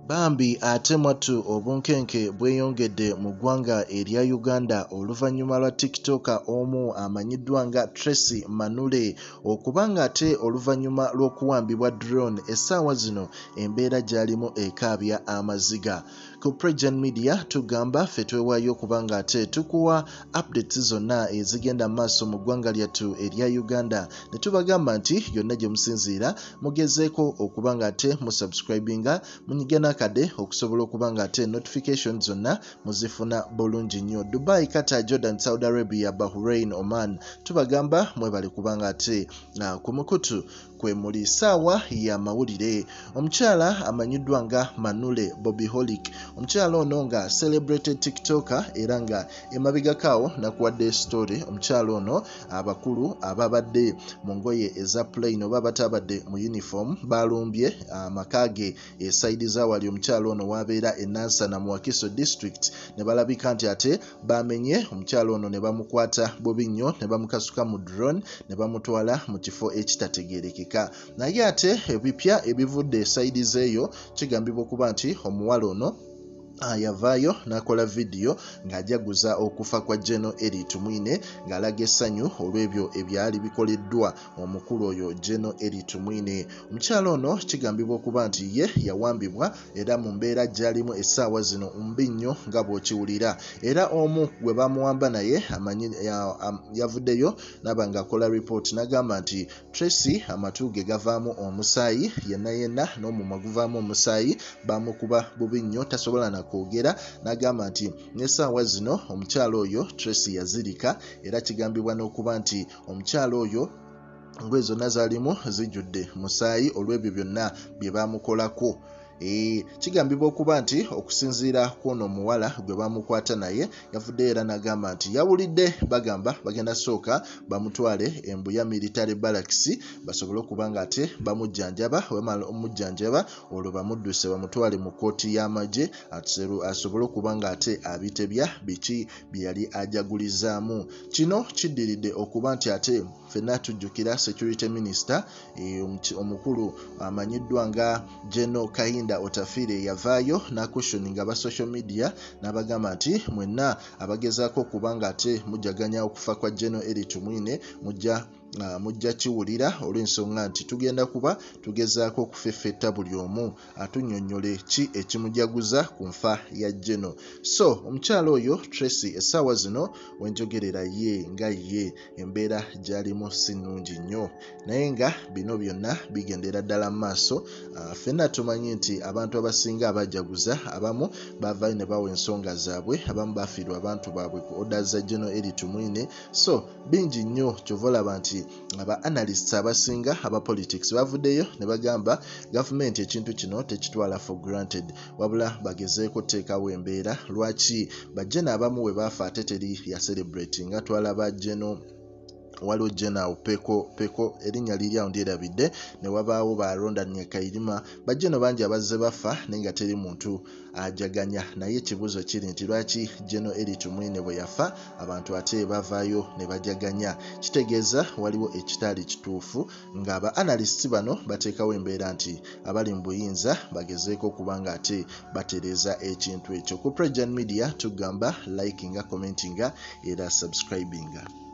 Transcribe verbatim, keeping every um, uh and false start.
Bambi ate mwattu obunkenke bweyongedde mu ggwanga erya Uganda oluvannyuma lwa TikToker omu amanyiddwa nga Tracy Manule okubanga ate oluvannyuma lw'okuwambibwa drone essaawa zino embeera gy'alimu ekaabya amaziga. Ku PROJOURN Media tugamba ffe twewaayo okubanga ate tukuwa updates zonna ezigenda maaso mu ggwanga lyattu erya Uganda ne tubagamba nti yonna gye musinziira mugezeeko okubanga ate musubscribinga munyigana kade okusobola okubanga ate notification zonna muzifuna bulungi nnyo. Dubai, Qatar, Jordan, Saudi Arabia, Bahrain, Oman tubagamba mwebale kubanga ate uh, ku mukutu kwe muli ssaawa ya mawulire. Omukyala amanyiddwa nga Manule Bobby Holic, omukyala ono nga celebrated TikToker era nga emabigakaawo nakuwadde story. Omukyala ono abakulu ababadde mu ngoye eza plain oba batabadde mu uniform balumbye amaka ge esaidi za wali omukyala ono wabeera e Nansana mu Wakiso district ne balabika nti ate bamenye omukyala ono ne bamukwata bubi nnyo ne bamukasuka mu drone ne bamutwala mu kifo ekitategeerekeka. Naye ate ebipya ebivudde esaidi zeeyo kigambibwa okuba nti omuwala ono Ah, yavaayo nakola video ng'ajaguza okufa kwa General Elly Tumwine ng'alaga essanyu olw'ebyo ebyali bikoleddwa omukulu oyo General Elly Tumwine. Omukyala ono kigambibwa okuba nti ye yawambibwa era mu mbeera gy'alimu essaawa zino mbi nnyo nga bw'okiwulira, era omu gwe bamuwamba naye amanyi yavuddeyo naba ng'akola report n'agamba nti Tracy amatu ge gavaamu omusaayi yenna yenna n'omumwa guvaamu omusaayi bamukuba bubi nnyo tasobola na kwogera. N'agamba nti n'essaawa zino omukyala oyo Tracy yazirika era kigambibwa n'okuba nti omukyala oyo ngoye zonna zalimu zijjudde musaayi olw'ebyo byonna bye bamukolako. E, kigambibwa okuba nti okusinziira kw'ono omuwala gwe bamukwata naye yavudde era n'agamba nti yawulidde bagamba bagenda sooka bamutwale embuya military barracks basobole okubanga ate bamujjanjaba, wemala omujjanjaba olwo bamudduse bamutwale mu kkooti y'amagye asobole okubanga ate abitebya biki bye yali ajagulizaamu. Kino kiddiridde okuba nti ate ffenna tujjukira security minister e, omukulu amanyiddwa nga General Kahinda Otafire yavaayo nakushoninga aba social media n'abagamba nti mwenna abagezaako okubanga ate mujaganya okufa kwa General Elly Tumwine mujja Uh, mujja kiwulira olw'ensonga nti tugenda kuba tugezaako okufeffetta buli omu atunnyonnyole ki ekimujaguza ku nfa ya General. So omukyala oyo Tracy essaawa zino wenjogerera ye nga ye embeera gy'alimu si nnungi nnyo, naye nga bino byonna bigendera ddala mu maaso. Uh, ffenna tumanyi nti abantu abasinga abajaguza abamu bavaayo ne bawa ensonga zaabwe, abamu bafiirwa abantu baabwe ku orders za General Elly Tumwine. So bingi nnyo kyova olaba nti aba analysts abasinga aba politics bavuddeyo ne bagamba government ekintu kino tekitwala for granted wabula bagezeeko teekawo embeera. Lwaki bajjena abamu we baafa ate teri ya celebrating nga twalaba General waliwo General Peko Peko erinnya liri awo ndyerabidde ne wabaawo ba Ronda Kayirima bajjeno bangi abazze bafa naye nga teri muntu ajaganya. Naye ekibuuzo kiri nti lwaki General Elly Tumwine bwe yafa abantu ate bavaayo ne bajaganya? Kitegeeza waliwo ekitaali kituufu ng'aba analysts bano bateekawo embeera nti abali mu buyinza bagezeeko okubanga ate batereeza ekintu ekyo. Ku PROJOURN Media tugamba likinga, commentinga era subscribinga.